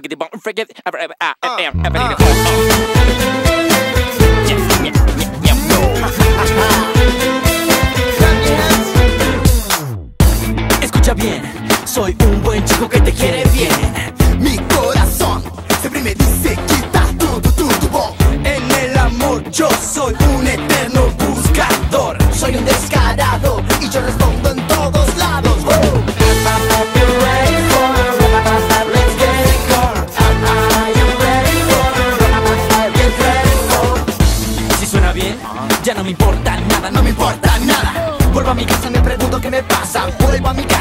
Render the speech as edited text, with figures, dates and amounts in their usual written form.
Escucha bien, soy un buen chico que te quiere bien. Mi corazón siempre me dice quita tu voz. En el amor yo soy un eterno buscador. Soy un descarado y yo respondo en todos lados. Si suena bien, ya no me importa nada, no me importa nada. Vuelvo a mi casa y me pregunto qué me pasa. Vuelvo a mi casa